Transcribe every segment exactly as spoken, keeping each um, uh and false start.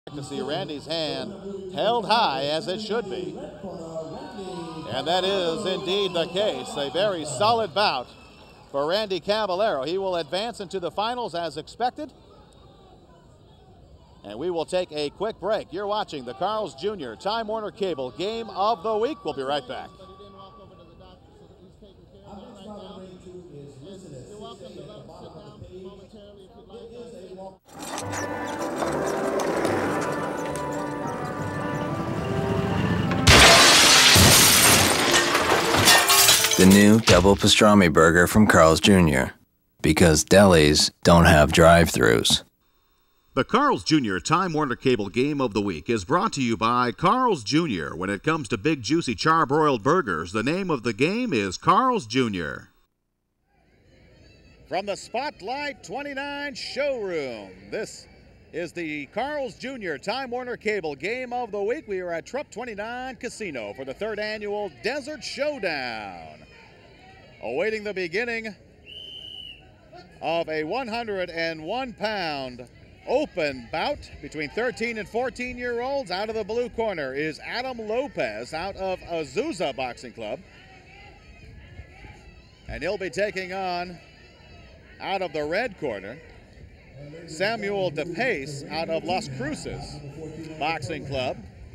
To see Randy's hand held high as it should be. And that is indeed the case. A very solid bout for Randy Caballero. He will advance into the finals as expected. And we will take a quick break. You're watching the Carl's Junior Time Warner Cable Game of the Week. We'll be right back. The new double pastrami burger from Carl's Junior Because delis don't have drive-thrus. The Carl's Junior Time Warner Cable Game of the Week is brought to you by Carl's Junior When it comes to big, juicy, charbroiled burgers, the name of the game is Carl's Junior From the Spotlight twenty-nine showroom, this is the Carl's Junior Time Warner Cable Game of the Week. We are at Trupp twenty-nine Casino for the third annual Desert Showdown. Awaiting the beginning of a one hundred one pound open bout between thirteen and fourteen year olds. Out of the blue corner is Adam Lopez out of Azusa Boxing Club. And he'll be taking on, out of the red corner, Samuel DePace out of Las Cruces Boxing Club.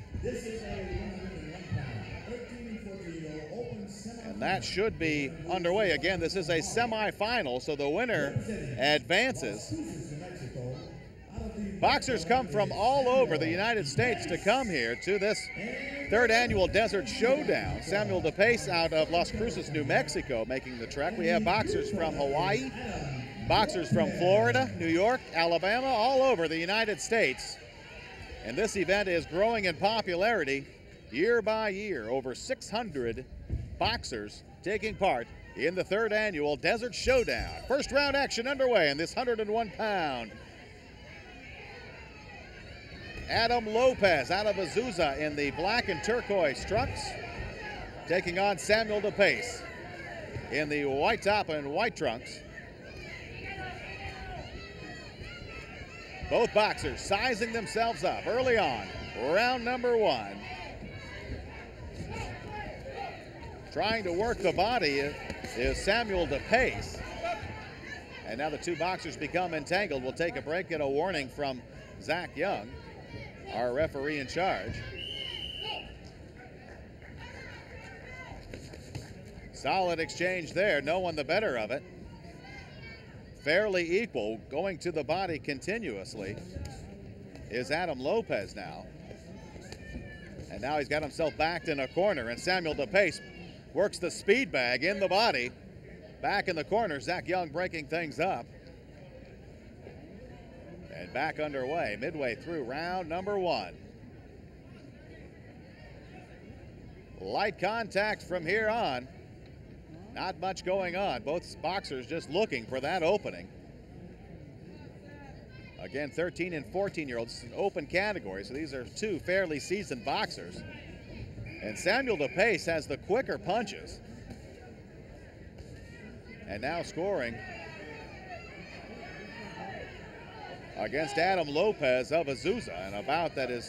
And that should be underway. Again, this is a semifinal, so the winner advances. Boxers come from all over the United States to come here to this third annual Desert Showdown. Samuel DePace out of Las Cruces, New Mexico, making the trek. We have boxers from Hawaii, boxers from Florida, New York, Alabama, all over the United States. And this event is growing in popularity year by year. Over six hundred boxers taking part in the third annual Desert Showdown. First round action underway in this one hundred one pound. Adam Lopez out of Azusa in the black and turquoise trunks, taking on Samuel DePace in the white top and white trunks. Both boxers sizing themselves up early on, round number one. Trying to work the body is Samuel DePace. And now the two boxers become entangled. We'll take a break, get a warning from Zach Young, our referee in charge. Solid exchange there, no one the better of it. Fairly equal, going to the body continuously is Adam Lopez now. And now he's got himself backed in a corner, and Samuel DePace works the speed bag in the body. Back in the corner, Zach Young breaking things up. And back underway, midway through round number one. Light contact from here on. Not much going on. Both boxers just looking for that opening. Again, thirteen and fourteen year olds, an open category, so these are two fairly seasoned boxers. And Samuel DePace has the quicker punches. And now scoring against Adam Lopez of Azusa, an bout that is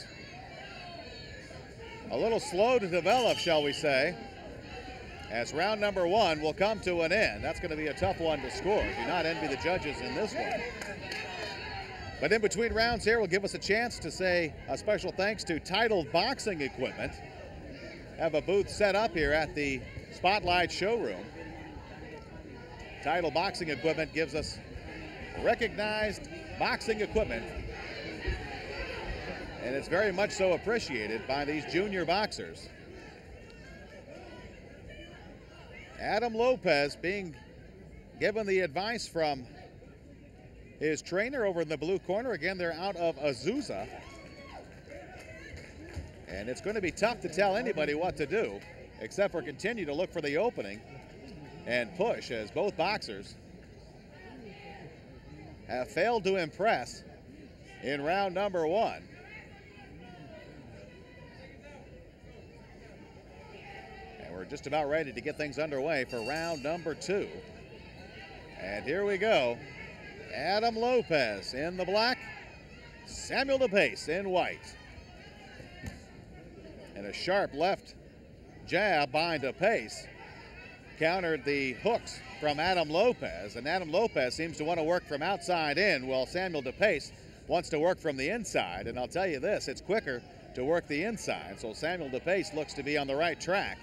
a little slow to develop, shall we say, as round number one will come to an end. That's going to be a tough one to score. Do not envy the judges in this one. But in between rounds here will give us a chance to say a special thanks to Title Boxing Equipment. Have a booth set up here at the Spotlight showroom. Title Boxing Equipment gives us recognized boxing equipment, and it's very much so appreciated by these junior boxers. Adam Lopez being given the advice from his trainer over in the blue corner. Again, they're out of Azusa. And it's going to be tough to tell anybody what to do, except for continue to look for the opening and push, as both boxers have failed to impress in round number one. And we're just about ready to get things underway for round number two. And here we go. Adam Lopez in the black, Samuel DePace in white. And a sharp left jab by DePace countered the hooks from Adam Lopez, and Adam Lopez seems to want to work from outside in, while Samuel DePace wants to work from the inside. And I'll tell you this, it's quicker to work the inside, so Samuel DePace looks to be on the right track,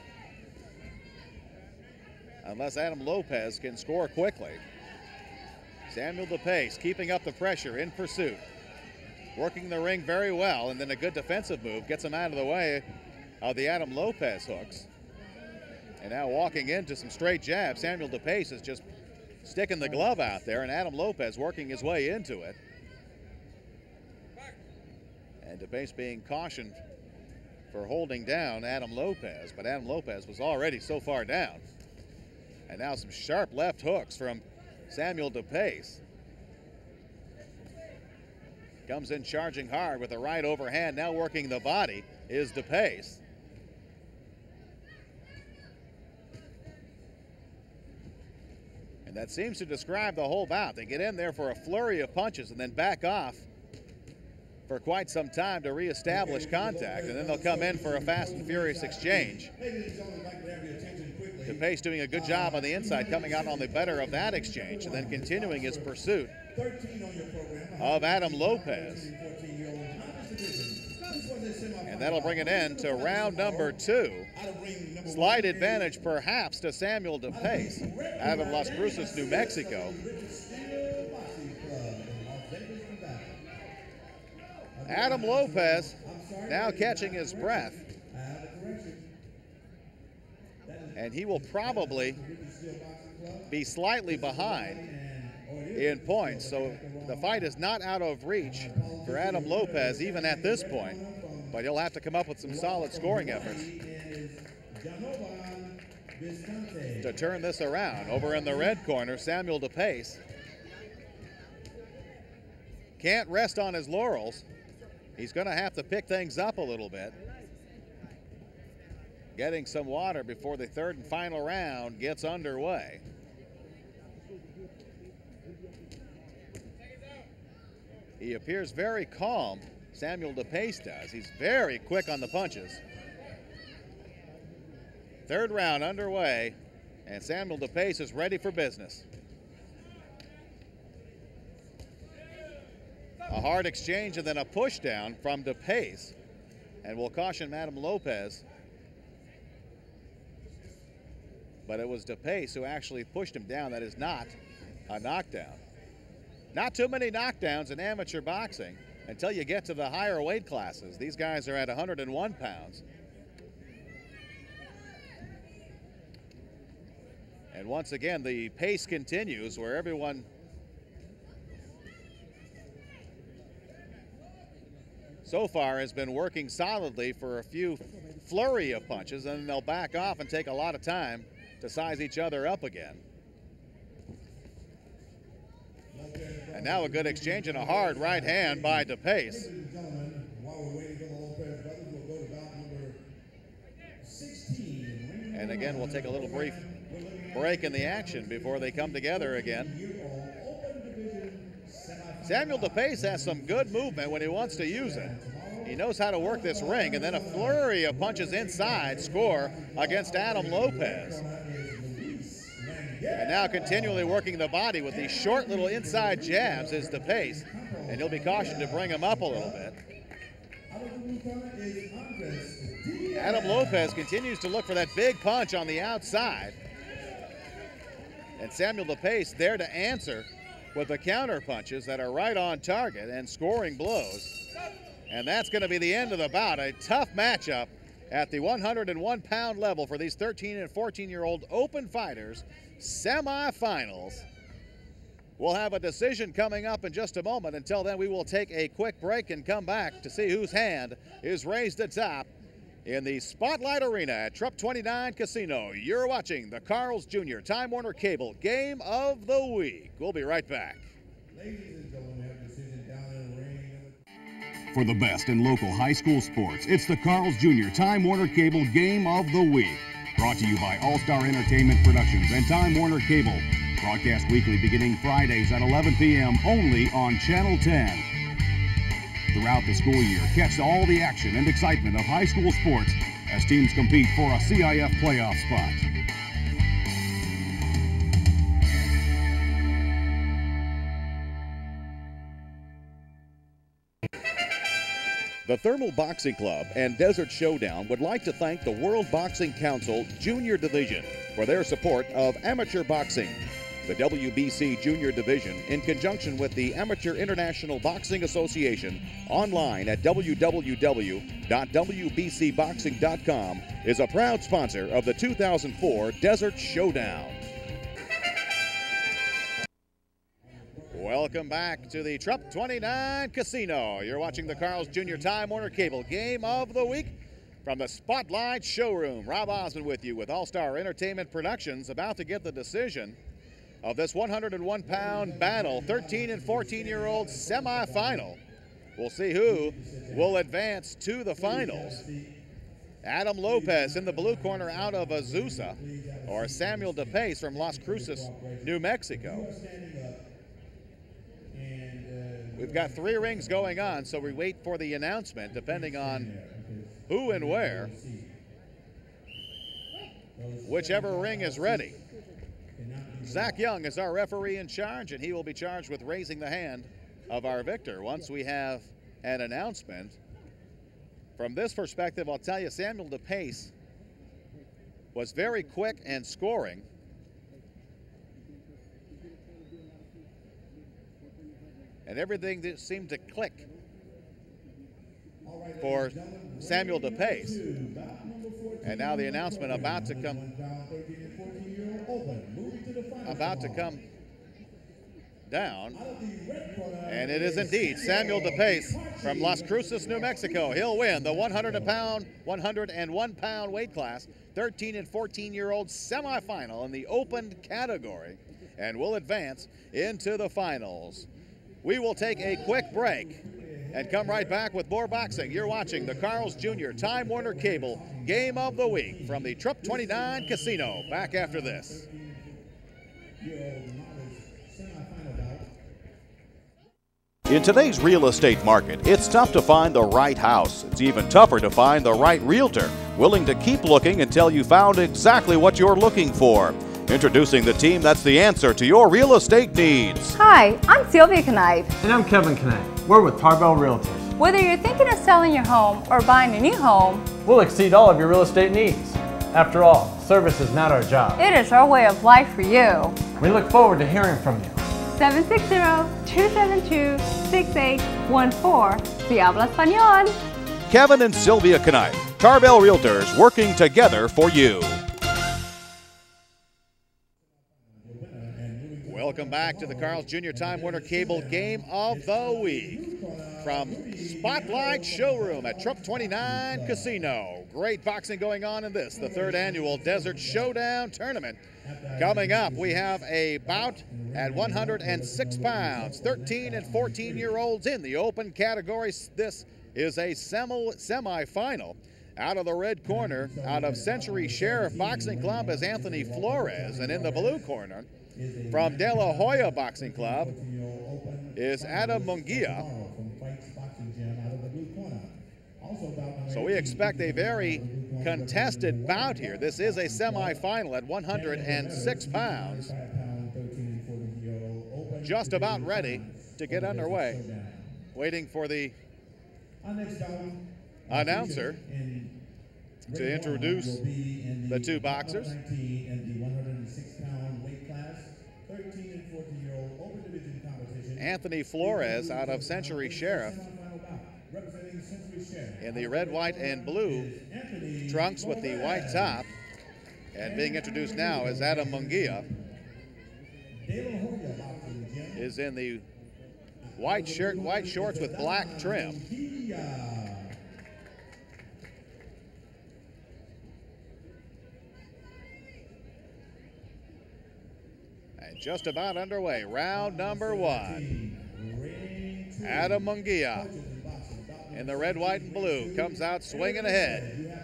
unless Adam Lopez can score quickly. Samuel DePace keeping up the pressure in pursuit, working the ring very well, and then a good defensive move gets him out of the way of the Adam Lopez hooks. And now walking into some straight jabs, Samuel DePace is just sticking the glove out there, and Adam Lopez working his way into it. And DePace being cautioned for holding down Adam Lopez, but Adam Lopez was already so far down. And now some sharp left hooks from Samuel DePace. Comes in charging hard with the right overhand. Now working the body is DePace. And that seems to describe the whole bout. They get in there for a flurry of punches and then back off for quite some time to reestablish contact, and then they'll come in for a fast and furious exchange. DePace doing a good job on the inside, coming out on the better of that exchange, and then continuing his pursuit of Adam Lopez. And that'll bring an end to round number two. Slight advantage perhaps to Samuel DePace out of Las Cruces, New Mexico. Adam Lopez now catching his breath. And he will probably be slightly behind in points. So the fight is not out of reach for Adam Lopez even at this point. But he'll have to come up with some solid scoring efforts to turn this around. Over in the red corner, Samuel DePace can't rest on his laurels. He's going to have to pick things up a little bit. Getting some water before the third and final round gets underway. He appears very calm, Samuel DePace does. He's very quick on the punches. Third round underway, and Samuel DePace is ready for business. A hard exchange and then a push down from DePace, and will caution Adam Lopez. But it was DePace who actually pushed him down. That is not a knockdown. Not too many knockdowns in amateur boxing until you get to the higher weight classes. These guys are at one hundred one pounds. And once again, the pace continues where everyone so far has been working solidly for a few flurry of punches, and then they'll back off and take a lot of time to size each other up again. And now a good exchange and a hard right hand by DePace. And again, we'll take a little brief break in the action before they come together again. Samuel DePace has some good movement when he wants to use it. He knows how to work this ring, and then a flurry of punches inside score against Adam Lopez. And now continually working the body with these short little inside jabs is DePace, and he'll be cautioned to bring him up a little bit. Adam Lopez continues to look for that big punch on the outside. And Samuel DePace there to answer with the counter punches that are right on target and scoring blows. And that's going to be the end of the bout. A tough matchup at the one hundred one pound level for these thirteen and fourteen year old open fighters. Semifinals. We'll have a decision coming up in just a moment. Until then, we will take a quick break and come back to see whose hand is raised atop in the Spotlight Arena at Trupp twenty-nine Casino. You're watching the Carl's Junior Time Warner Cable Game of the Week. We'll be right back. Ladies and gentlemen, we have a decision down in the ring. For the best in local high school sports, it's the Carl's Junior Time Warner Cable Game of the Week. Brought to you by All-Star Entertainment Productions and Time Warner Cable. Broadcast weekly beginning Fridays at eleven p m only on Channel ten. Throughout the school year, catch all the action and excitement of high school sports as teams compete for a C I F playoff spot. The Thermal Boxing Club and Desert Showdown would like to thank the World Boxing Council Junior Division for their support of amateur boxing. The W B C Junior Division, in conjunction with the Amateur International Boxing Association, online at w w w dot w b c boxing dot com, is a proud sponsor of the two thousand four Desert Showdown. Welcome back to the Trupp twenty-nine Casino. You're watching the Carl's Junior Time Warner Cable Game of the Week from the Spotlight Showroom. Rob Osmond with you with All-Star Entertainment Productions, about to get the decision of this one hundred one pound battle, thirteen and fourteen year old semifinal. We'll see who will advance to the finals. Adam Lopez in the blue corner out of Azusa, or Samuel DePace from Las Cruces, New Mexico. We've got three rings going on, so we wait for the announcement depending on who and where. Whichever ring is ready. Zach Young is our referee in charge, and he will be charged with raising the hand of our victor once we have an announcement. From this perspective, I'll tell you, Samuel DePace was very quick and scoring. And everything that seemed to click for Samuel DePace. And now the announcement about to come about to come down. And it is indeed Samuel DePace from Las Cruces, New Mexico. He'll win the one hundred pound, one hundred one pound weight class, thirteen and fourteen year old semifinal in the open category, and will advance into the finals. We will take a quick break and come right back with more boxing. You're watching the Carl's Junior Time Warner Cable Game of the Week from the Trupp twenty-nine Casino. Back after this. In today's real estate market, it's tough to find the right house. It's even tougher to find the right realtor willing to keep looking until you found exactly what you're looking for. Introducing the team that's the answer to your real estate needs. Hi, I'm Sylvia Knipe. And I'm Kevin Knipe. We're with Tarbell Realtors. Whether you're thinking of selling your home or buying a new home, we'll exceed all of your real estate needs. After all, service is not our job. It is our way of life for you. We look forward to hearing from you. seven six zero, two seven two, six eight one four. Si habla español. Kevin and Sylvia Knipe, Tarbell Realtors, working together for you. Welcome back to the Carl's Junior Time Warner Cable Game of the Week from Spotlight Showroom at Trupp twenty-nine Casino. Great boxing going on in this, the third annual Desert Showdown Tournament. Coming up, we have a bout at one hundred six pounds, thirteen and fourteen year olds in the open category. This is a semi-final. Out of the red corner, out of Century Sheriff Boxing Club, is Anthony Flores, and in the blue corner, from De La Hoya Boxing Club, is Adam Munguia. So we expect a very contested bout here. This is a semifinal at one hundred six pounds. Just about ready to get underway. Waiting for the announcer to introduce the two boxers. Anthony Flores out of Century Sheriff in the red, white, and blue trunks with the white top. And being introduced now is Adam Munguia, is in the white shirt, white shorts with black trim. And just about underway, round number one. Adam Munguia in the red, white, and blue comes out swinging ahead.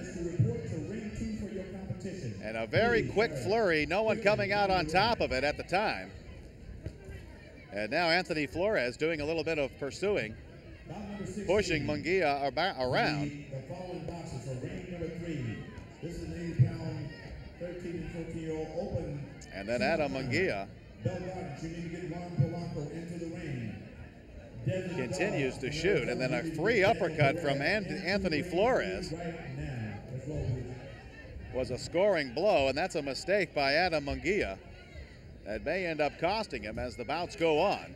And a very quick flurry, no one coming out on top of it at the time. And now Anthony Flores doing a little bit of pursuing pushing Munguia around. The following boxes for ring number three. This is an eighty pound, thirteen and fourteen year old open. And then Adam Munguia Bell Gardens, you need to get Juan Polanco into the ring. Desert continues Dog, to shoot, and then a free uppercut from Anthony Flores right now. Let's roll with it. was a scoring blow, and that's a mistake by Adam Munguia that may end up costing him as the bouts go on.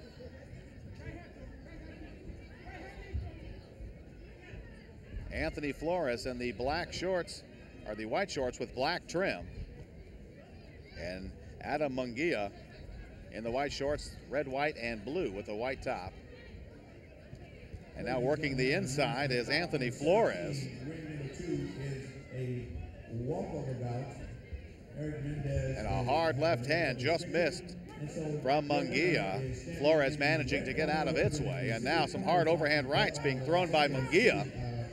Anthony Flores in the black shorts, or the white shorts with black trim, and Adam Munguia in the white shorts, red, white, and blue with a white top. And now working the inside is Anthony Flores. Ring number two is a walkover bout. Eric Mendez. And a hard left hand just missed from Munguia. Flores managing to get out of its way. And now some hard overhand rights being thrown by Munguia.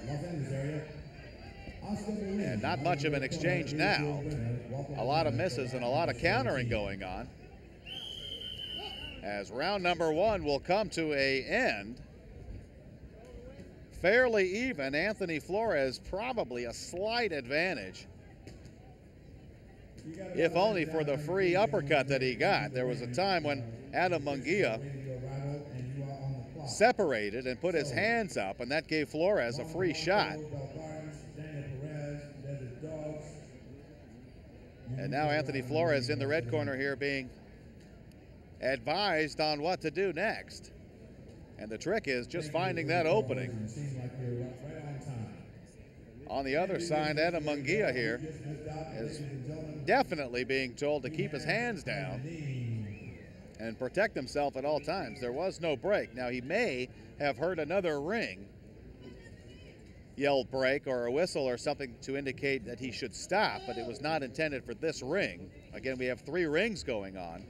And not much of an exchange now. A lot of misses and a lot of countering going on. As round number one will come to a end. Fairly even. Anthony Flores probably a slight advantage, if only for the free uppercut that he got. There was a time when Adam Munguia separated and put his hands up, and that gave Flores a free shot. And now Anthony Flores in the red corner here being advised on what to do next. And the trick is just finding that opening. On the other side, Adam Munguia here is definitely being told to keep his hands down and protect himself at all times. There was no break. Now, he may have heard another ring yell break or a whistle or something to indicate that he should stop, but it was not intended for this ring. Again, we have three rings going on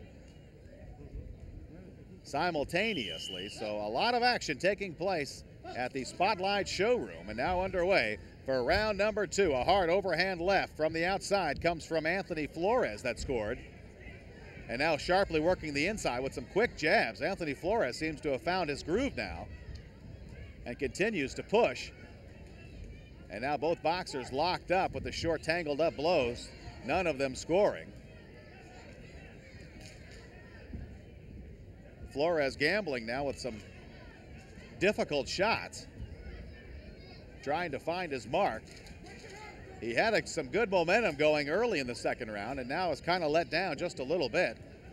simultaneously, so a lot of action taking place at the Spotlight Showroom, and now underway for round number two. A hard overhand left from the outside comes from Anthony Flores that scored, and now sharply working the inside with some quick jabs. Anthony Flores seems to have found his groove now and continues to push, and now both boxers locked up with the short tangled up blows, none of them scoring. Flores gambling now with some difficult shots, trying to find his mark. He had a, some good momentum going early in the second round, and now is kind of let down just a little bit.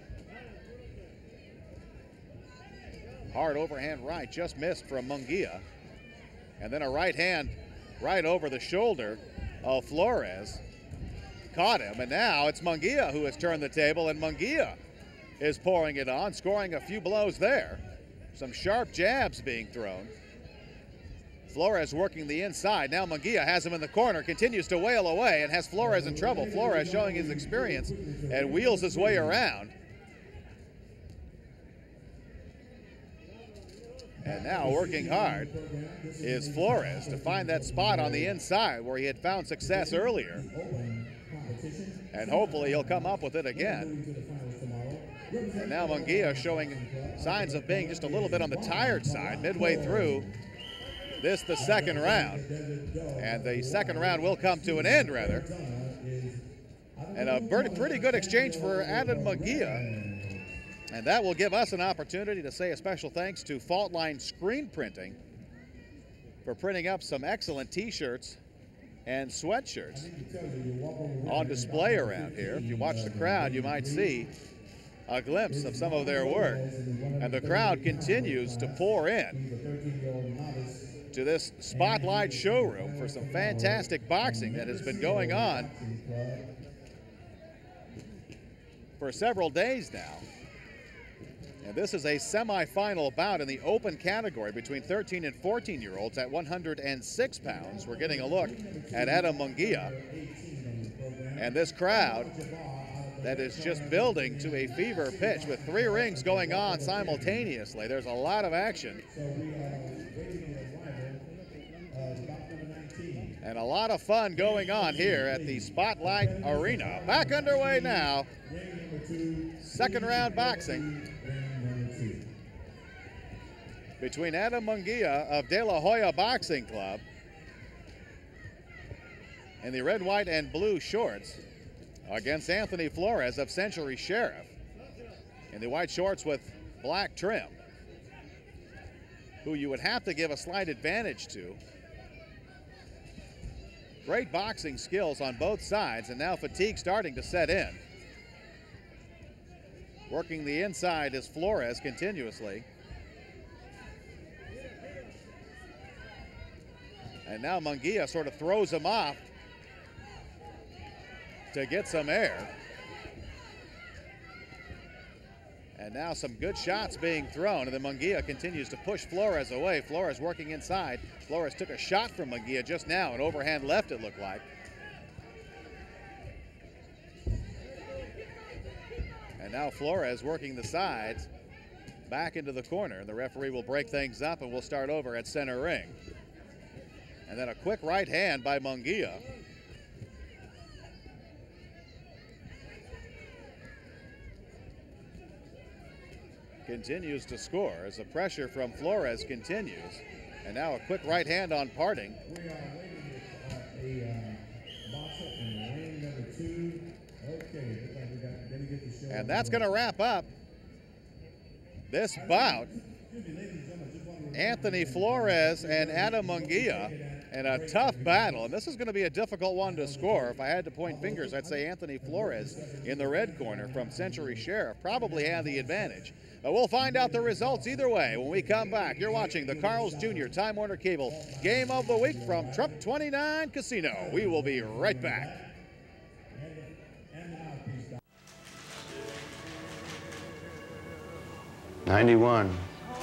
Hard overhand right just missed from Munguia, and then a right hand right over the shoulder of Flores caught him, and now it's Munguia who has turned the table, and Munguia is pouring it on, scoring a few blows there. Some sharp jabs being thrown. Flores working the inside. Now Munguia has him in the corner, continues to wail away and has Flores in trouble. Flores showing his experience and wheels his way around. And now working hard is Flores to find that spot on the inside where he had found success earlier. And hopefully he'll come up with it again. And now Munguia showing signs of being just a little bit on the tired side midway through this, the second round. And the second round will come to an end, rather. And a pretty good exchange for Adam Munguia. And that will give us an opportunity to say a special thanks to Fault Line Screen Printing for printing up some excellent t-shirts and sweatshirts on display around here. If you watch the crowd, you might see a glimpse of some of their work. And the crowd continues to pour in to this Spotlight Showroom for some fantastic boxing that has been going on for several days now. And this is a semifinal bout in the open category between thirteen and fourteen year olds at one hundred six pounds. We're getting a look at Adam Munguia and this crowd that is just building to a fever pitch with three rings going on simultaneously. There's a lot of action and a lot of fun going on here at the Spotlight Arena. Back underway now. Second round boxing. between Adam Munguia of De La Hoya Boxing Club in the red, white, and blue shorts against Anthony Flores of Century Sheriff in the white shorts with black trim, who you would have to give a slight advantage to. Great boxing skills on both sides, and now fatigue starting to set in. Working the inside is Flores continuously. And now Munguia sort of throws him off to get some air. And now some good shots being thrown, and then Munguia continues to push Flores away. Flores working inside. Flores took a shot from Munguia just now, an overhand left it looked like. And now Flores working the sides back into the corner, and the referee will break things up and we'll start over at center ring. And then a quick right hand by Munguia. Continues to score as the pressure from Flores continues. And now a quick right hand on Parting. We are waiting with a uh, boxer in ring number two. Okay, looks like we got, then we get the show. And that's going to wrap up this bout. Anthony Flores and Adam Munguia in a tough battle. And this is going to be a difficult one to score. If I had to point fingers, I'd say Anthony Flores in the red corner from Century Sheriff probably had the advantage. But we'll find out the results either way when we come back. You're watching the Carl's Junior Time Warner Cable Game of the Week from Trump twenty-nine Casino. We will be right back. ninety-one.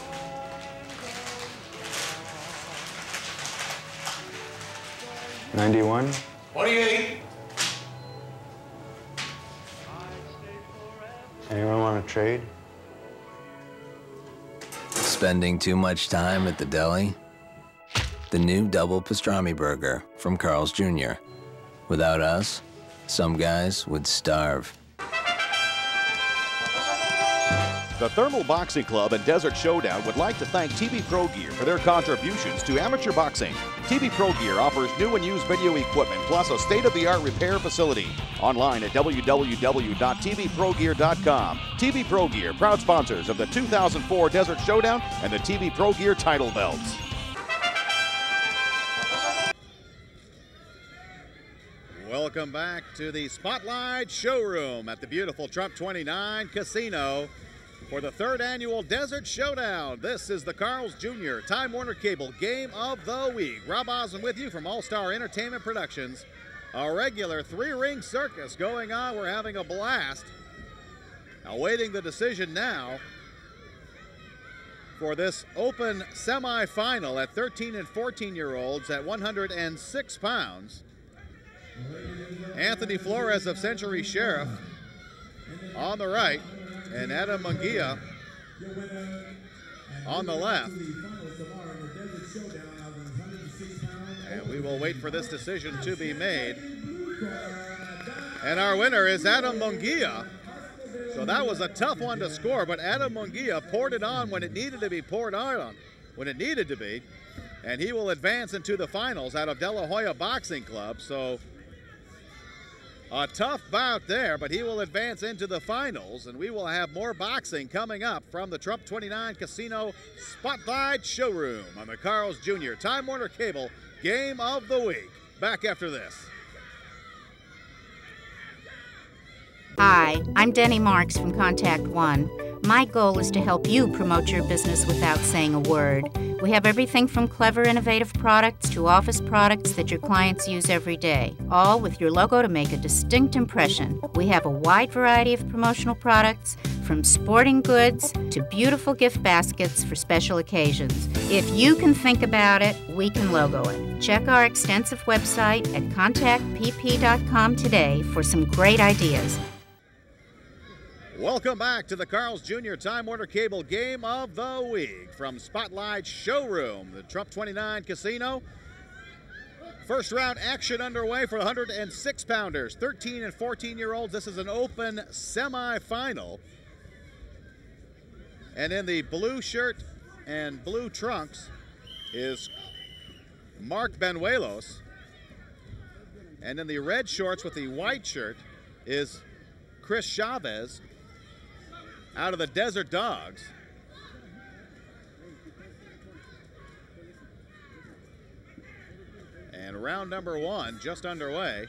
ninety-one. twenty-eight. Anyone want to trade? Spending too much time at the deli? The new double pastrami burger from Carl's Junior Without us, some guys would starve. The Thermal Boxing Club and Desert Showdown would like to thank T V Pro Gear for their contributions to amateur boxing. T V Pro Gear offers new and used video equipment plus a state-of-the-art repair facility. Online at w w w dot t v pro gear dot com. T V Pro Gear, proud sponsors of the two thousand four Desert Showdown and the T V Pro Gear title belts. Welcome back to the Spotlight Showroom at the beautiful Trump twenty-nine Casino for the third annual Desert Showdown. This is the Carl's Junior Time Warner Cable Game of the Week. Rob Osmond with you from All-Star Entertainment Productions. A regular three-ring circus going on. We're having a blast. Awaiting the decision now for this open semifinal at thirteen and fourteen year olds at one hundred six pounds. Anthony Flores of Century Sheriff on the right, and Adam Munguia on the left. And we will wait for this decision to be made. And our winner is Adam Munguia. So that was a tough one to score, but Adam Munguia poured it on when it needed to be poured on, when it needed to be. And he will advance into the finals out of De La Hoya Boxing Club. So a tough bout there, but he will advance into the finals, and we will have more boxing coming up from the Trump twenty-nine Casino Spotlight Showroom on the Carl's Junior Time Warner Cable Game of the Week. Back after this. Hi, I'm Denny Marks from Contact One. My goal is to help you promote your business without saying a word. We have everything from clever, innovative products to office products that your clients use every day, all with your logo to make a distinct impression. We have a wide variety of promotional products, from sporting goods to beautiful gift baskets for special occasions. If you can think about it, we can logo it. Check our extensive website at contact p p dot com today for some great ideas. Welcome back to the Carl's Junior Time Warner Cable Game of the Week from Spotlight Showroom, the Trump twenty-nine Casino. First round action underway for one hundred six pounders, thirteen and fourteen year olds. This is an open semifinal. And in the blue shirt and blue trunks is Mark Banuelos. And in the red shorts with the white shirt is Chris Chavez out of the Desert Dogs. And round number one just underway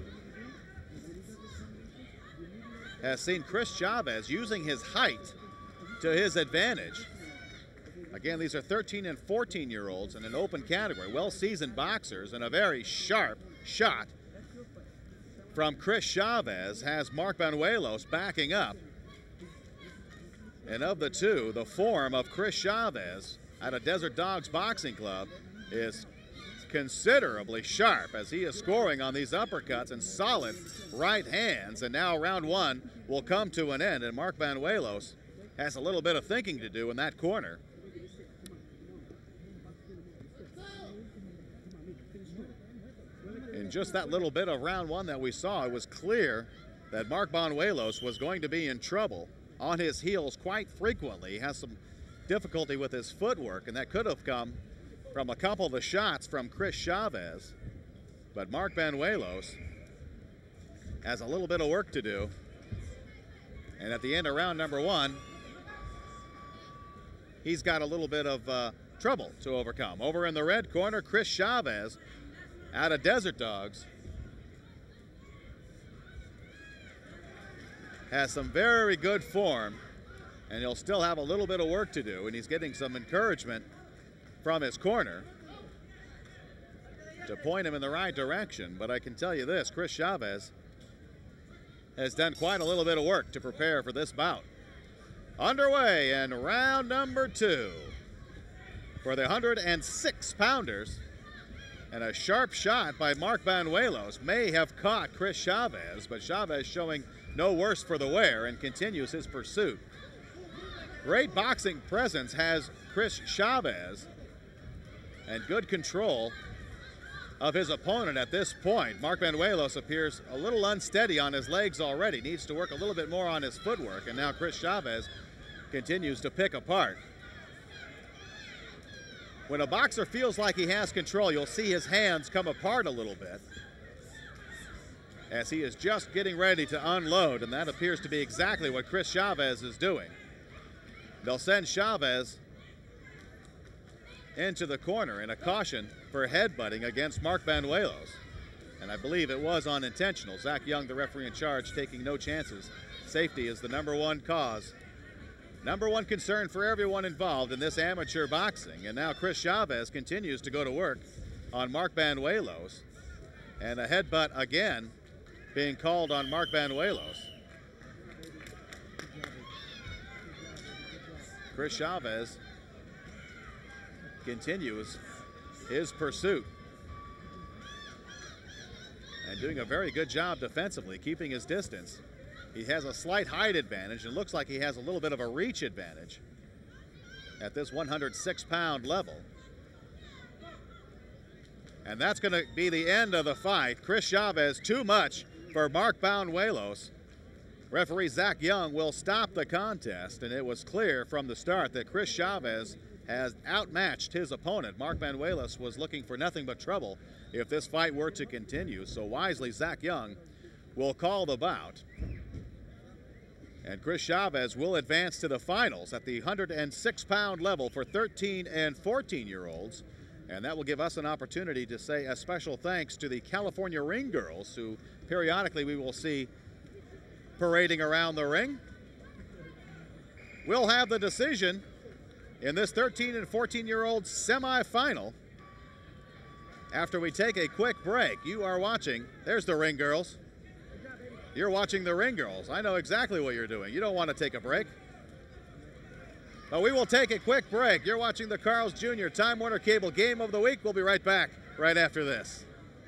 has seen Chris Chavez using his height to his advantage. Again, these are thirteen and fourteen year olds in an open category, well-seasoned boxers, and a very sharp shot from Chris Chavez has Mark Banuelos backing up. And of the two, the form of Chris Chavez out of Desert Dogs Boxing Club is considerably sharp as he is scoring on these uppercuts and solid right hands. And now round one will come to an end, and Mark Banuelos has a little bit of thinking to do in that corner. In just that little bit of round one that we saw, it was clear that Mark Banuelos was going to be in trouble on his heels quite frequently. He has some difficulty with his footwork, and that could have come from a couple of the shots from Chris Chavez. But Mark Banuelos has a little bit of work to do. And at the end of round number one, he's got a little bit of uh, trouble to overcome. Over in the red corner, Chris Chavez out of Desert Dogs has some very good form, and he'll still have a little bit of work to do, and he's getting some encouragement from his corner to point him in the right direction. But I can tell you this, Chris Chavez has done quite a little bit of work to prepare for this bout. Underway in round number two for the one hundred six pounders. And a sharp shot by Mark Banuelos may have caught Chris Chavez, but Chavez showing no worse for the wear and continues his pursuit. Great boxing presence has Chris Chavez, and good control of his opponent at this point. Mark Banuelos appears a little unsteady on his legs already, needs to work a little bit more on his footwork, and now Chris Chavez continues to pick apart. When a boxer feels like he has control, you'll see his hands come apart a little bit as he is just getting ready to unload, and that appears to be exactly what Chris Chavez is doing. They'll send Chavez into the corner in a caution for headbutting against Mark Banuelos, and I believe it was unintentional. Zach Young, the referee in charge, taking no chances. Safety is the number one cause. Number one concern for everyone involved in this amateur boxing. And now Chris Chavez continues to go to work on Mark Banuelos. And a headbutt again being called on Mark Banuelos. Chris Chavez continues his pursuit and doing a very good job defensively, keeping his distance. He has a slight height advantage, and looks like he has a little bit of a reach advantage at this one hundred six pound level. And that's going to be the end of the fight. Chris Chavez, too much for Mark Banuelos. Referee Zach Young will stop the contest, and it was clear from the start that Chris Chavez has outmatched his opponent. Mark Banuelos was looking for nothing but trouble if this fight were to continue, so wisely Zach Young will call the bout. And Chris Chavez will advance to the finals at the one hundred six pound level for thirteen and fourteen year olds. And that will give us an opportunity to say a special thanks to the California Ring Girls, who periodically we will see parading around the ring. We'll have the decision in this thirteen and fourteen year old semifinal after we take a quick break. You are watching, there's the Ring Girls. You're watching the Ring Girls. I know exactly what you're doing. You don't want to take a break. But we will take a quick break. You're watching the Carl's Junior Time Warner Cable Game of the Week. We'll be right back right after this.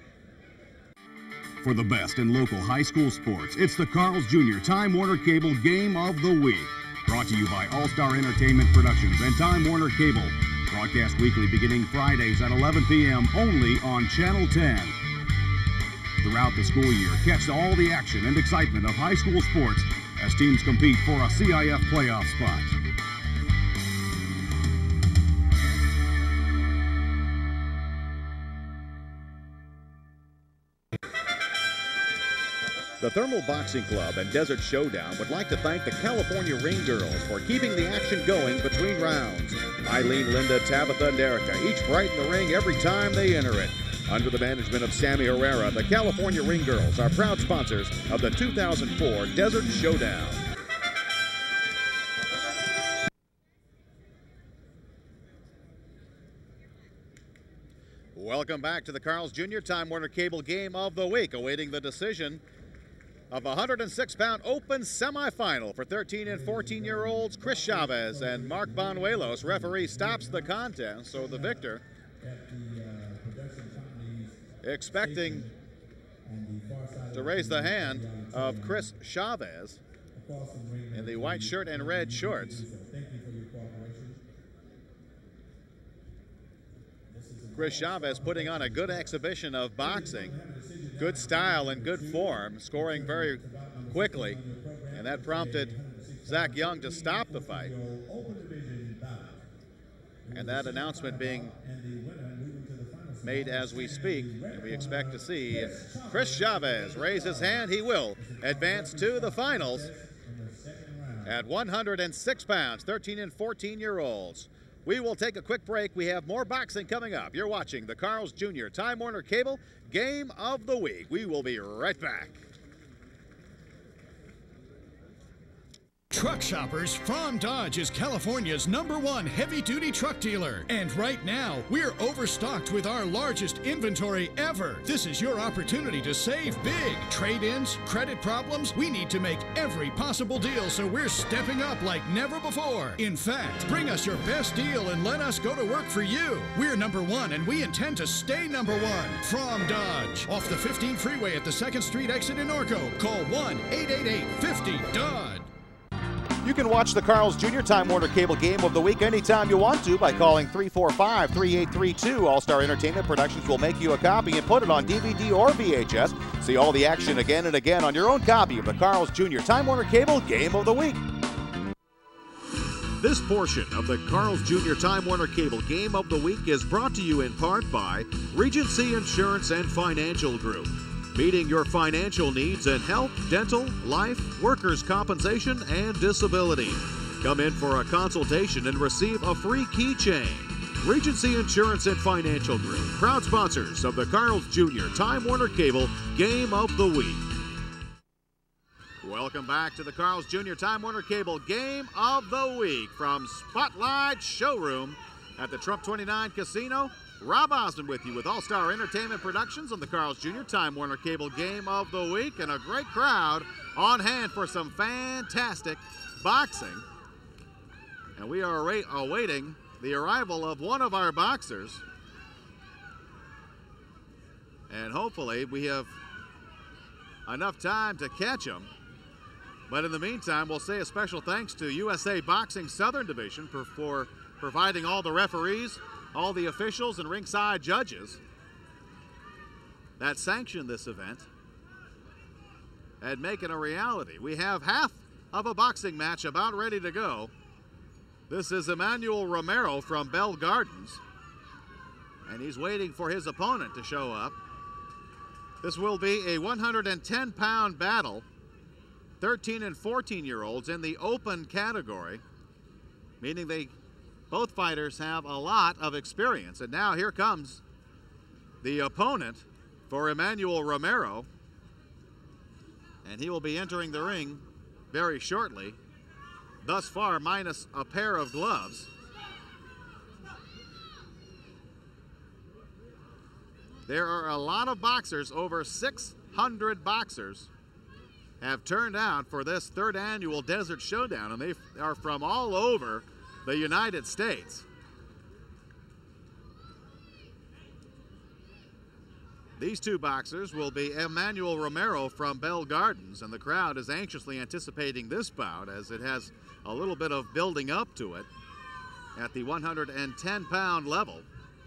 For the best in local high school sports, it's the Carl's Junior Time Warner Cable Game of the Week. Brought to you by All-Star Entertainment Productions and Time Warner Cable. Broadcast weekly beginning Fridays at eleven p m only on Channel ten. Throughout the school year, catch all the action and excitement of high school sports as teams compete for a C I F playoff spot. The Thermal Boxing Club and Desert Showdown would like to thank the California Ring Girls for keeping the action going between rounds. Eileen, Linda, Tabitha, and Erica each brighten the ring every time they enter it. Under the management of Sammy Herrera, the California Ring Girls are proud sponsors of the two thousand four Desert Showdown. Welcome back to the Carl's Junior Time Warner Cable Game of the Week, awaiting the decision of a one hundred six pound open semifinal for thirteen and fourteen year olds Chris Chavez and Mark Banuelos. Referee stops the contest, so the victor expecting to raise the hand of Chris Chavez in the white shirt and red shorts. Chris Chavez putting on a good exhibition of boxing, good style and good form, scoring very quickly, and that prompted Zach Young to stop the fight. And that announcement being made as we speak, and we expect to see Chris Chavez raise his hand. He will advance to the finals at one hundred six pounds, thirteen and fourteen year olds. We will take a quick break. We have more boxing coming up. You're watching the Carl's Junior Time Warner Cable Game of the Week. We will be right back. Truck Shoppers, From Dodge is California's number one heavy-duty truck dealer. And right now, we're overstocked with our largest inventory ever. This is your opportunity to save big. Trade-ins, credit problems, we need to make every possible deal, so we're stepping up like never before. In fact, bring us your best deal and let us go to work for you. We're number one, and we intend to stay number one. From Dodge, off the fifteen freeway at the second Street exit in Orco. Call one eight eight eight, fifty, Dodge. You can watch the Carl's Junior Time Warner Cable Game of the Week anytime you want to by calling three four five, three eight three two. All-Star Entertainment Productions will make you a copy and put it on D V D or V H S. See all the action again and again on your own copy of the Carl's Junior Time Warner Cable Game of the Week. This portion of the Carl's Junior Time Warner Cable Game of the Week is brought to you in part by Regency Insurance and Financial Group. Meeting your financial needs in health, dental, life, workers' compensation, and disability. Come in for a consultation and receive a free keychain. Regency Insurance and Financial Group, proud sponsors of the Carl's Junior Time Warner Cable Game of the Week. Welcome back to the Carl's Junior Time Warner Cable Game of the Week from Spotlight Showroom at the Trump twenty-nine Casino. Rob Osmond with you with All-Star Entertainment Productions on the Carl's Junior Time Warner Cable Game of the Week, and a great crowd on hand for some fantastic boxing. And we are awaiting the arrival of one of our boxers. And hopefully we have enough time to catch him. But in the meantime, we'll say a special thanks to U S A Boxing Southern Division for, for providing all the referees, all the officials and ringside judges that sanctioned this event and make it a reality. We have half of a boxing match about ready to go. This is Emmanuel Romero from Bell Gardens, and he's waiting for his opponent to show up. This will be a one hundred ten pound battle, thirteen and fourteen year olds in the open category, meaning they both fighters have a lot of experience. And now here comes the opponent for Emmanuel Romero, and he will be entering the ring very shortly, thus far minus a pair of gloves. There are a lot of boxers, over six hundred boxers have turned out for this third annual Desert Showdown, and they are from all over the United States. These two boxers will be Emmanuel Romero from Bell Gardens, and the crowd is anxiously anticipating this bout as it has a little bit of building up to it at the one hundred ten pound level.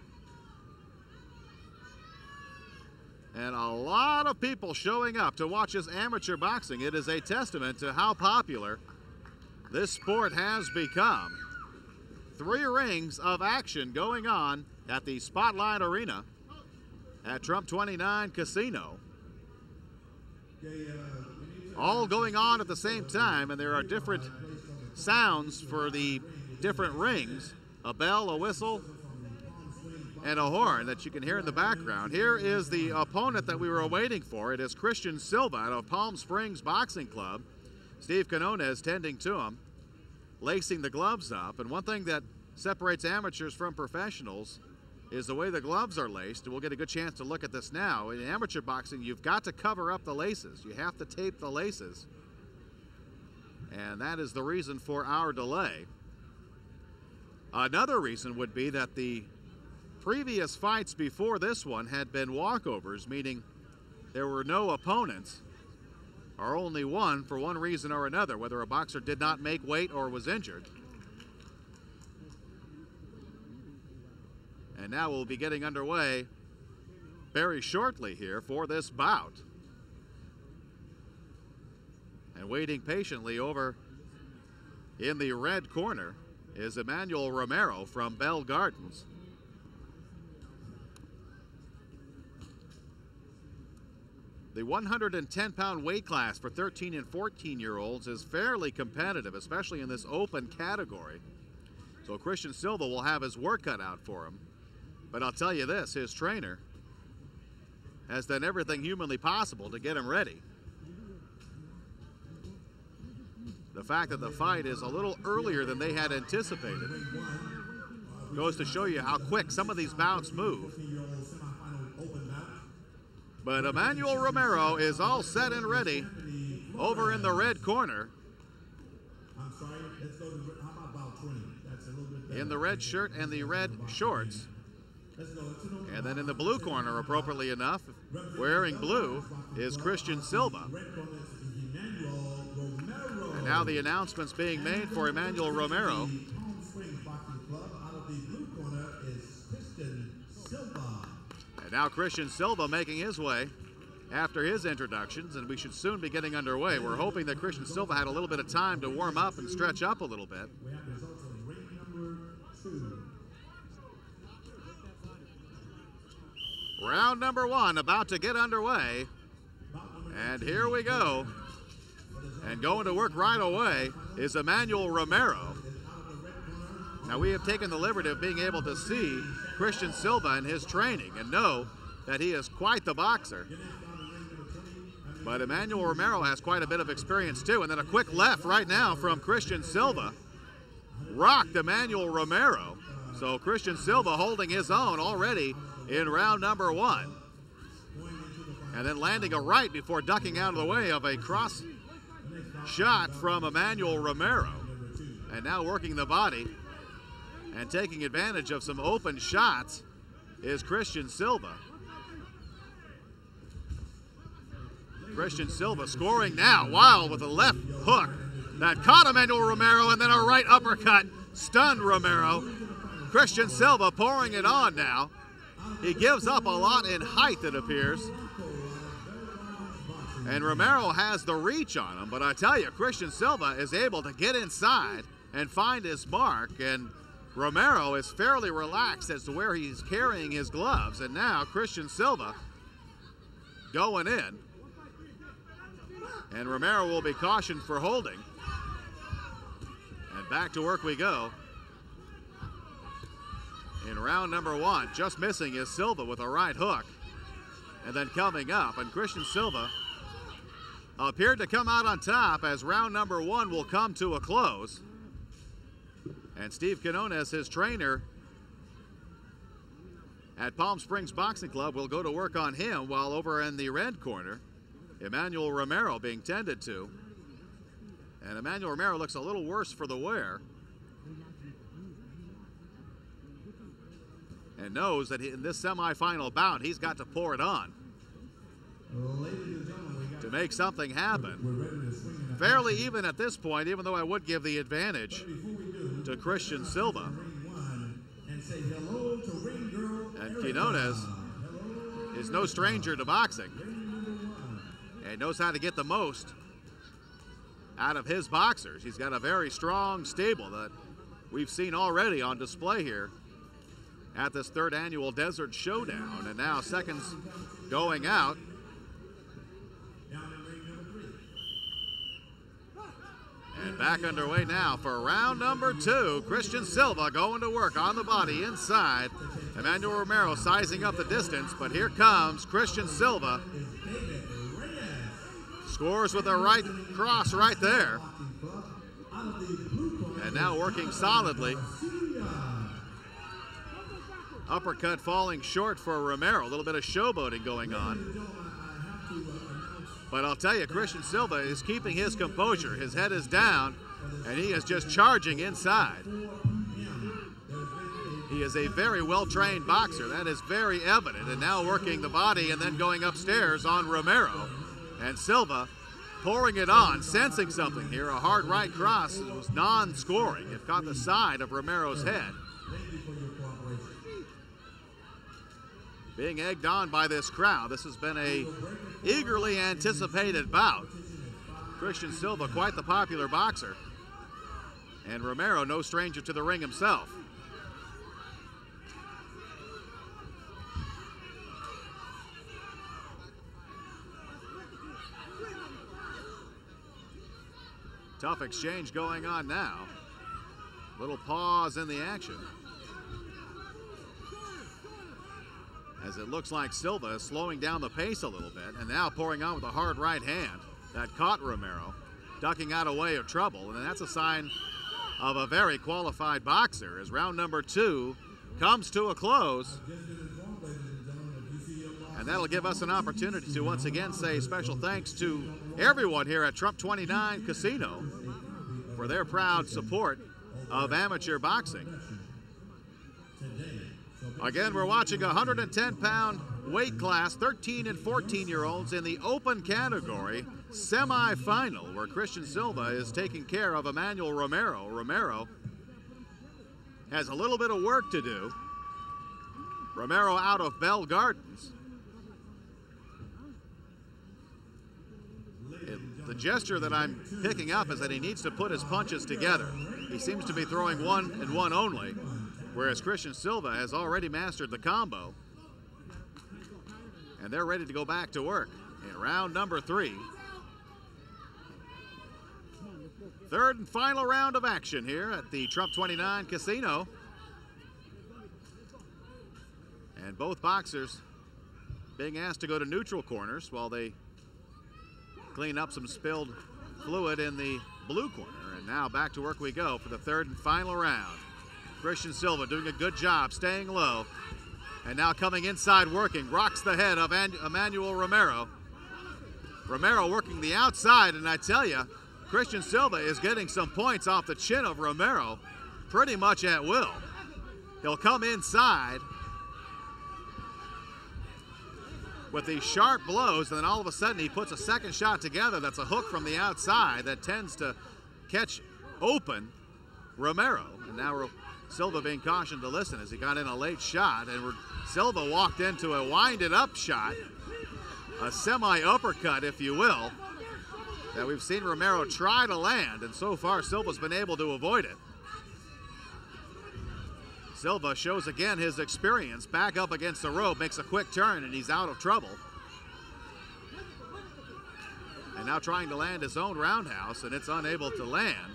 And a lot of people showing up to watch this amateur boxing. It is a testament to how popular this sport has become. Three rings of action going on at the Spotlight Arena at Trump twenty-nine Casino. Okay, uh all going on at the same time, and there are different sounds for the different rings, a bell, a whistle, and a horn that you can hear in the background. Here is the opponent that we were waiting for. It is Christian Silva out of Palm Springs Boxing Club. Steve Quinones tending to him, lacing the gloves up. And one thing that separates amateurs from professionals is the way the gloves are laced. And we'll get a good chance to look at this now. In amateur boxing, you've got to cover up the laces. You have to tape the laces. And that is the reason for our delay. Another reason would be that the previous fights before this one had been walkovers, meaning there were no opponents, or only one for one reason or another, whether a boxer did not make weight or was injured. And now we'll be getting underway very shortly here for this bout. And waiting patiently over in the red corner is Emmanuel Romero from Bell Gardens. The one hundred ten pound weight class for thirteen and fourteen year olds is fairly competitive, especially in this open category. So Christian Silva will have his work cut out for him. But I'll tell you this, his trainer has done everything humanly possible to get him ready. The fact that the fight is a little earlier than they had anticipated goes to show you how quick some of these bouts move. But Emmanuel Romero is all set and ready over in the red corner. In the red shirt and the red shorts. And then in the blue corner, appropriately enough, wearing blue, is Christian Silva. And now the announcements being made for Emmanuel Romero. And now Christian Silva making his way after his introductions, and we should soon be getting underway. We're hoping that Christian Silva had a little bit of time to warm up and stretch up a little bit. Round number one about to get underway. And here we go. And going to work right away is Emmanuel Romero. Now we have taken the liberty of being able to see Christian Silva in his training and know that he is quite the boxer. But Emmanuel Romero has quite a bit of experience too. And then a quick left right now from Christian Silva. Rocked Emmanuel Romero. So Christian Silva holding his own already in round number one. And then landing a right before ducking out of the way of a cross shot from Emmanuel Romero. And now working the body and taking advantage of some open shots is Christian Silva. Christian Silva scoring now. Wow, with a left hook that caught Emmanuel Romero, and then a right uppercut stunned Romero. Christian Silva pouring it on now. He gives up a lot in height, it appears. And Romero has the reach on him, but I tell you, Christian Silva is able to get inside and find his mark, and Romero is fairly relaxed as to where he's carrying his gloves. And now Christian Silva going in. And Romero will be cautioned for holding. And back to work we go. In round number one, just missing is Silva with a right hook. And then coming up, and Christian Silva appeared to come out on top as round number one will come to a close. And Steve Quinones, his trainer at Palm Springs Boxing Club, will go to work on him, while over in the red corner, Emmanuel Romero being tended to. And Emmanuel Romero looks a little worse for the wear. And knows that in this semifinal bout, he's got to pour it on to make something happen. Fairly even at this point, even though I would give the advantage to Christian Silva. And Quinones is no stranger to boxing. And knows how to get the most out of his boxers. He's got a very strong stable that we've seen already on display here at this third annual Desert Showdown. And now seconds going out. And back underway now for round number two. Christian Silva going to work on the body inside. Emmanuel Romero sizing up the distance, but here comes Christian Silva. Scores with a right cross right there. And now working solidly. Uppercut falling short for Romero. A little bit of showboating going on. But I'll tell you, Christian Silva is keeping his composure. His head is down, and he is just charging inside. He is a very well-trained boxer. That is very evident. And now working the body and then going upstairs on Romero. And Silva pouring it on, sensing something here. A hard right cross. It was non-scoring. It caught the side of Romero's head. Being egged on by this crowd. This has been a eagerly anticipated bout. Christian Silva, quite the popular boxer. And Romero, no stranger to the ring himself. Tough exchange going on now. Little pause in the action. As it looks like Silva is slowing down the pace a little bit and now pouring on with a hard right hand that caught Romero, ducking out of way of trouble. And that's a sign of a very qualified boxer as round number two comes to a close. And that'll give us an opportunity to once again say special thanks to everyone here at Trump twenty-nine Casino for their proud support of amateur boxing. Again, we're watching a one hundred ten pound weight class, thirteen and fourteen year olds in the open category semi-final, where Christian Silva is taking care of Emmanuel Romero. Romero has a little bit of work to do. Romero out of Bell Gardens. It, the gesture that I'm picking up is that he needs to put his punches together. He seems to be throwing one and one only, whereas Christian Silva has already mastered the combo. And they're ready to go back to work in round number three. Third and final round of action here at the Trump twenty-nine Casino. And both boxers being asked to go to neutral corners while they clean up some spilled fluid in the blue corner. And now back to work we go for the third and final round. Christian Silva doing a good job staying low. And now coming inside working, rocks the head of Emmanuel Romero. Romero working the outside, and I tell you, Christian Silva is getting some points off the chin of Romero pretty much at will. He'll come inside with these sharp blows, and then all of a sudden he puts a second shot together that's a hook from the outside that tends to catch open Romero. And now Silva being cautioned to listen as he got in a late shot, and Silva walked into a winded up shot, a semi-uppercut, if you will, that we've seen Romero try to land, and so far Silva's been able to avoid it. Silva shows again his experience, back up against the rope, makes a quick turn, and he's out of trouble. And now trying to land his own roundhouse, and it's unable to land.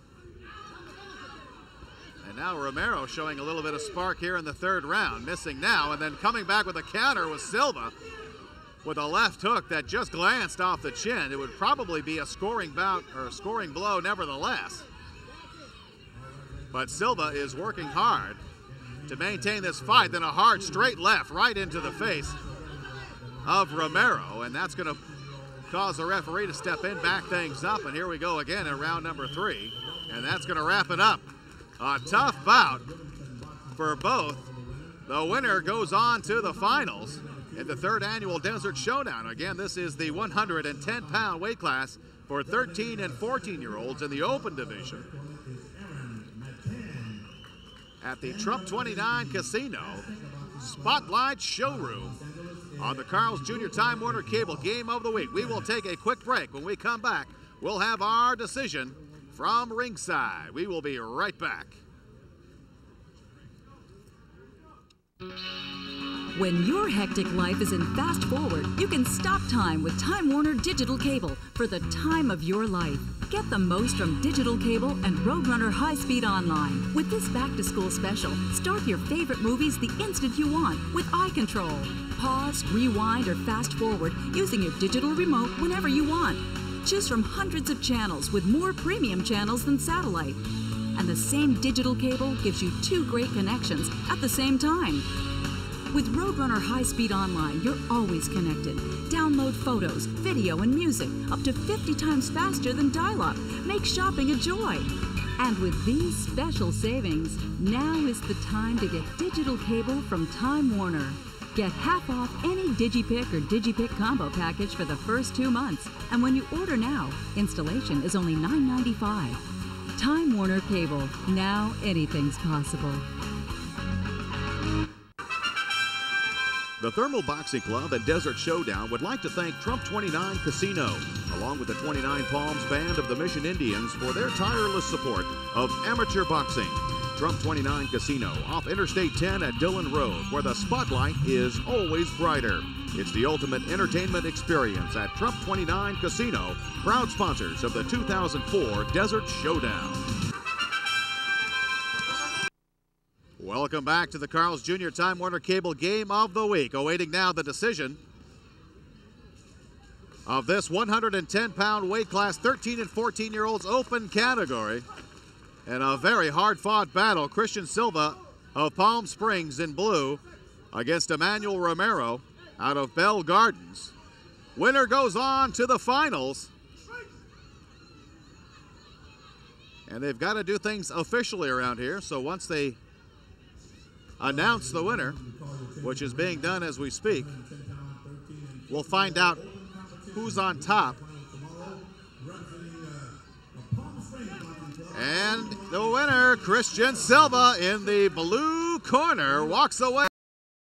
And now Romero showing a little bit of spark here in the third round, missing now, and then coming back with a counter with Silva with a left hook that just glanced off the chin. It would probably be a scoring bout or a scoring blow nevertheless. But Silva is working hard to maintain this fight, then a hard straight left right into the face of Romero, and that's going to cause the referee to step in, back things up, and here we go again in round number three, and that's going to wrap it up. A tough bout for both. The winner goes on to the finals in the third annual Desert Showdown. Again, this is the one hundred ten pound weight class for thirteen and fourteen year olds in the open division at the Trump twenty-nine Casino Spotlight Showroom on the Carl's Junior Time Warner Cable Game of the Week. We will take a quick break. When we come back, we'll have our decision from ringside. We will be right back. When your hectic life is in fast forward, you can stop time with Time Warner Digital Cable for the time of your life. Get the most from Digital Cable and Roadrunner High Speed Online. With this back-to-school special, start your favorite movies the instant you want with eye control. Pause, rewind, or fast forward using your digital remote whenever you want. Choose from hundreds of channels with more premium channels than satellite. And the same digital cable gives you two great connections at the same time. With Roadrunner High Speed Online, you're always connected. Download photos, video, and music up to fifty times faster than dial-up. Make shopping a joy. And with these special savings, now is the time to get digital cable from Time Warner. Get half off any DigiPick or DigiPick combo package for the first two months. And when you order now, installation is only nine ninety-five. Time Warner Cable. Now anything's possible. The Thermal Boxing Club and Desert Showdown would like to thank Trump twenty-nine Casino, along with the twenty-nine Palms Band of the Mission Indians, for their tireless support of amateur boxing. Trump twenty-nine Casino, off Interstate ten at Dillon Road, where the spotlight is always brighter. It's the ultimate entertainment experience at Trump twenty-nine Casino, proud sponsors of the two thousand four Desert Showdown. Welcome back to the Carl's Junior Time Warner Cable Game of the Week. Awaiting now the decision of this one hundred ten pound weight class, thirteen and fourteen year olds open category. In a very hard-fought battle, Christian Silva of Palm Springs in blue against Emmanuel Romero out of Bell Gardens. Winner goes on to the finals. And they've got to do things officially around here, so once they announce the winner, which is being done as we speak, we'll find out who's on top. And the winner, Christian Silva, in the blue corner, walks away.